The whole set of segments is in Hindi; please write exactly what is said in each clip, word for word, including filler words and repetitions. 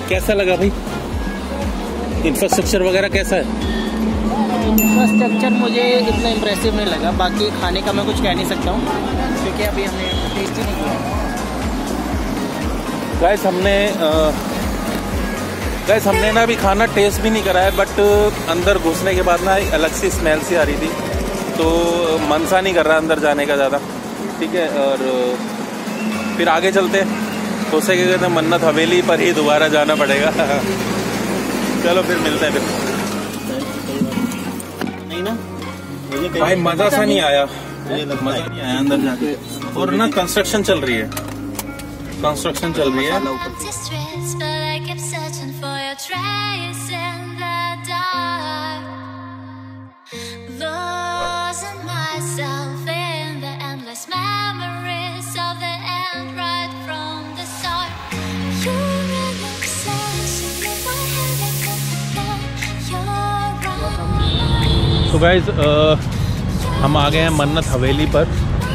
कैसा लगा भाई? इंफ्रास्ट्रक्चर वगैरह कैसा है? इंफ्रास्ट्रक्चर मुझे इतना इम्प्रेसिव नहीं लगा। बाकी खाने का मैं कुछ कह नहीं सकता हूँ क्योंकि अभी हमने टेस्ट ही नहीं किया। गाइस हमने गाइस हमने ना अभी खाना टेस्ट भी नहीं करा है, बट अंदर घुसने के बाद ना एक अलग सी स्मेल सी आ रही थी, तो मन सा नहीं कर रहा अंदर जाने का ज़्यादा। ठीक है, और फिर आगे चलते हो सके तो मन्नत हवेली पर ही दोबारा जाना पड़ेगा। चलो फिर मिलते हैं फिर। नहीं ना भाई मज़ा सा नहीं आया, मज़ा नहीं आया अंदर जाके। और ना कंस्ट्रक्शन चल रही है, कंस्ट्रक्शन चल रही है। तो गाइज हम आ गए हैं मन्नत हवेली पर,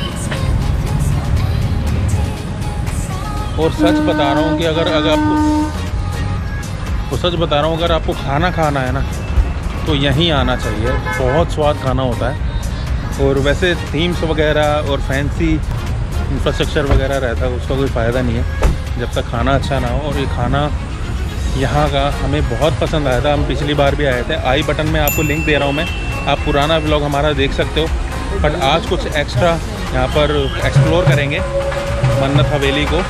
और सच बता रहा हूँ कि अगर अगर आपको तो सच बता रहा हूँ अगर आपको खाना खाना है ना तो यहीं आना चाहिए। बहुत स्वाद खाना होता है, और वैसे थीम्स वगैरह और फैंसी इंफ्रास्ट्रक्चर वगैरह रहता है उसका कोई फ़ायदा नहीं है जब तक खाना अच्छा ना हो। और ये खाना यहाँ का हमें बहुत पसंद आया था, हम पिछली बार भी आए थे। आई बटन में आपको लिंक दे रहा हूँ मैं, आप पुराना व्लॉग हमारा देख सकते हो। बट आज कुछ एक्स्ट्रा यहाँ पर एक्सप्लोर करेंगे मन्नत हवेली को।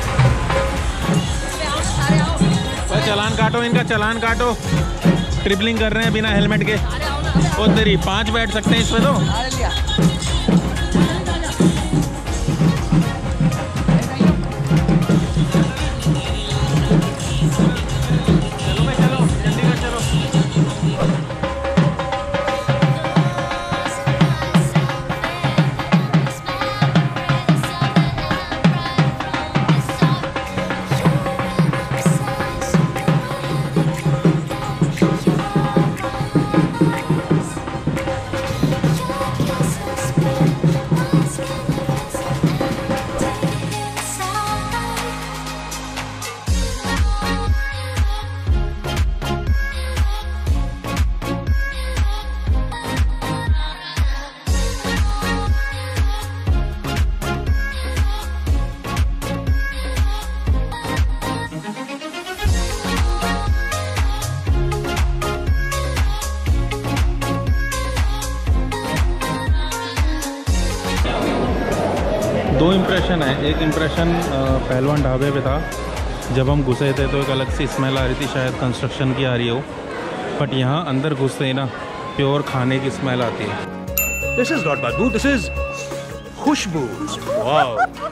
चलान काटो, इनका चलान काटो, ट्रिपलिंग कर रहे हैं बिना हेलमेट के। और तेरी पाँच बैठ सकते हैं इसमें तो। दो इम्प्रेशन है। एक इम्प्रेशन पहलवान ढाबे पे था, जब हम घुसे थे तो एक अलग सी स्मेल आ रही थी, शायद कंस्ट्रक्शन की आ रही हो। बट यहाँ अंदर घुसते ही ना प्योर खाने की स्मेल आती है। दिस इज नॉट बदबू, दिस इज खुशबू। वाओ,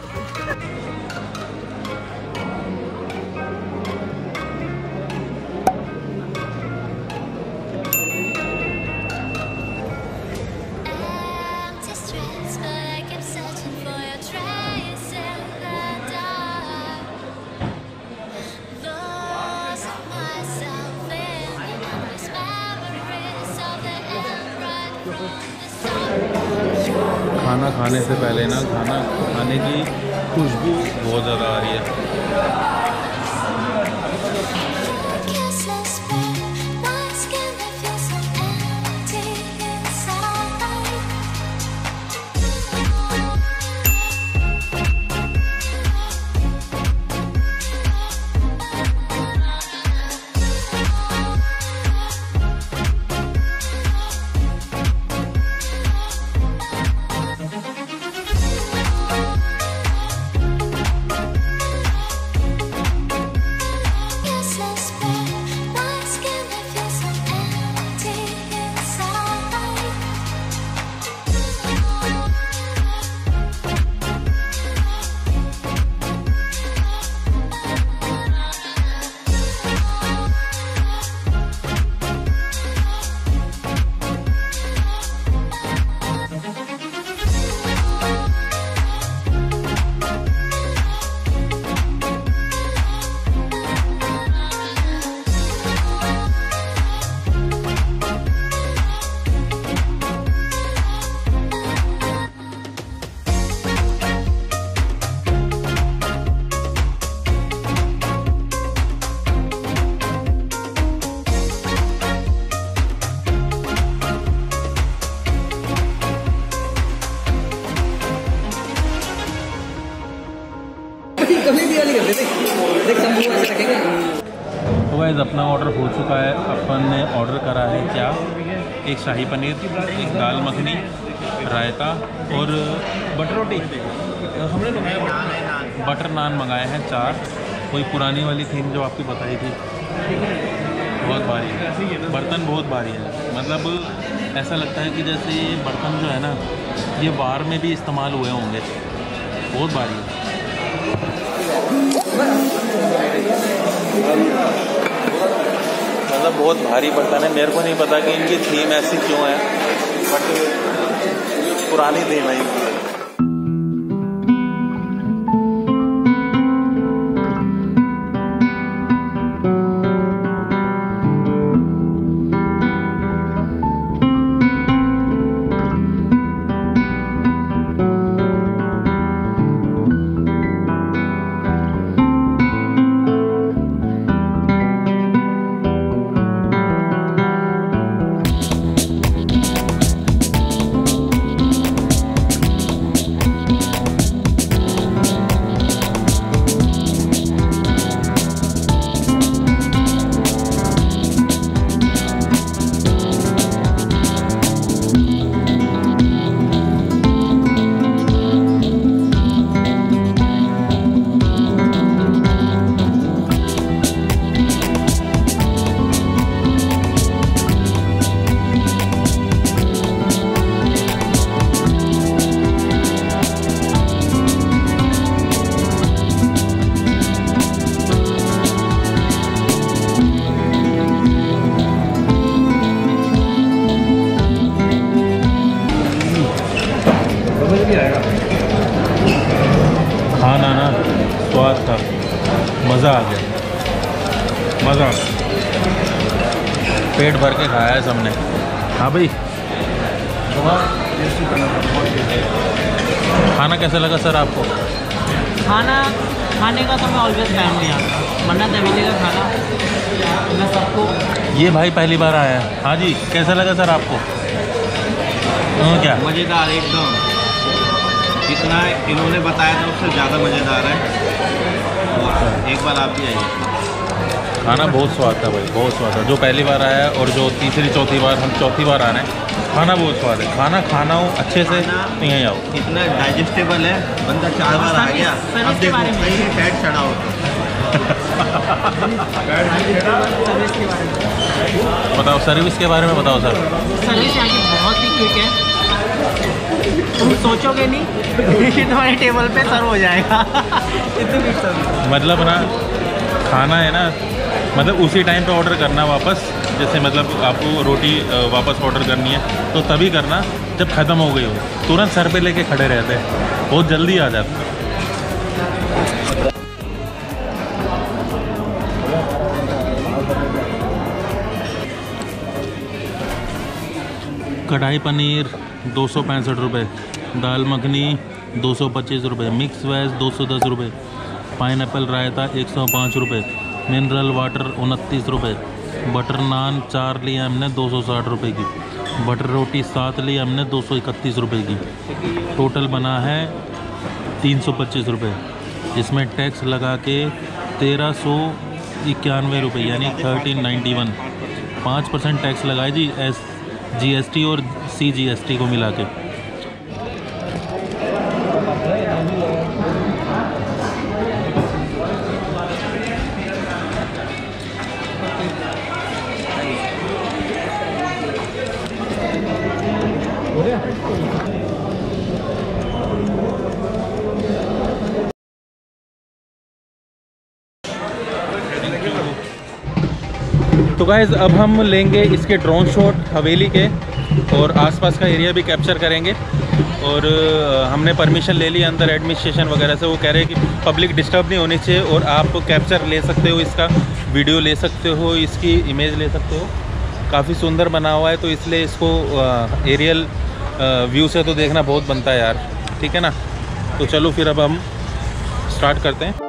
खाना खाने से पहले ना खाना खाने की खुशबू बहुत ज़्यादा आ रही है। गाइस अपना ऑर्डर हो चुका है। अपन ने ऑर्डर करा है क्या, एक शाही पनीर, एक दाल मखनी, रायता और बटर रोटी। हमने मंगाया बटर नान मंगाए हैं चार। कोई पुरानी वाली थीम जो आपकी बताई थी, बहुत भारी है, बर्तन बहुत भारी है। मतलब ऐसा लगता है कि जैसे ये बर्तन जो है ना, ये वार में भी इस्तेमाल हुए होंगे, बहुत भारी है। मतलब बहुत भारी बर्तन है। मेरे को नहीं पता कि इनकी थीम ऐसी क्यों है, बट पुरानी थीम है इनकी। खाना ना स्वाद था, मज़ा आ गया, मज़ा। पेट भर के खाया है सबने। हाँ भाई, खाना कैसा लगा सर आपको? खाना खाने का तो मैं ऑलवेज फैन नहीं आता, मन्नत हवेली का खाना मैं सबको। ये भाई पहली बार आया है। हाँ जी, कैसा लगा सर आपको? हाँ, क्या मज़ेदार एकदम, जितना इन्होंने बताया था उससे ज़्यादा मज़ेदार है। और एक बार आप भी आइए। खाना बहुत स्वाद था भाई, बहुत स्वाद था। जो पहली बार आया है और जो तीसरी चौथी बार, हम चौथी बार आ रहे हैं, खाना बहुत स्वाद है। खाना खाना हो अच्छे से तो यहीं आओ। इतना डाइजेस्टेबल है, बंदा चार बार आ गया। अब देखो कहीं फैट चढ़ा हो तो बताओ सर्विस के बारे में बताओ सर। सर्विस यहाँ की बहुत ही क्विक है, तुम सोचोगे नहीं कि तुम्हारे टेबल पे सर्व हो जाएगा। इतनी क्विक सर्विस। मतलब ना खाना है ना, मतलब उसी टाइम पे ऑर्डर करना वापस। जैसे मतलब आपको रोटी वापस ऑर्डर करनी है तो तभी करना जब ख़त्म हो गई हो, तुरंत सर पे लेके खड़े रहते हैं, बहुत जल्दी आ जाता है। कढ़ाई पनीर दो सौ पैंसठ रुपये, दाल मखनी दो सौ पच्चीस रुपये, मिक्स वेज दो सौ दस रुपये, पाइनएप्पल रायता एक सौ पाँच रुपये, मिनरल वाटर उनतीस रुपये, बटर नान चार लिए हमने दो सौ साठ रुपये की, बटर रोटी सात लिए हमने दो सौ इकतीस रुपये की। टोटल बना है तीन सौ पच्चीस रुपये, इसमें टैक्स लगा के तेरह सौ इक्यानवे रुपये यानी थर्टीन नाइन्टी वन। पाँच परसेंट टैक्स लगाए जी, एस जी एस टी और सी जी एस टी को मिला के। तो गाइज़ अब हम लेंगे इसके ड्रोन शॉट हवेली के और आसपास का एरिया भी कैप्चर करेंगे। और हमने परमिशन ले ली अंदर एडमिनिस्ट्रेशन वगैरह से। वो कह रहे हैं कि पब्लिक डिस्टर्ब नहीं होनी चाहिए और आप कैप्चर ले सकते हो, इसका वीडियो ले सकते हो, इसकी इमेज ले सकते हो। काफ़ी सुंदर बना हुआ है तो इसलिए इसको एरियल व्यू से तो देखना बहुत बनता है यार, ठीक है ना। तो चलो फिर अब हम स्टार्ट करते हैं।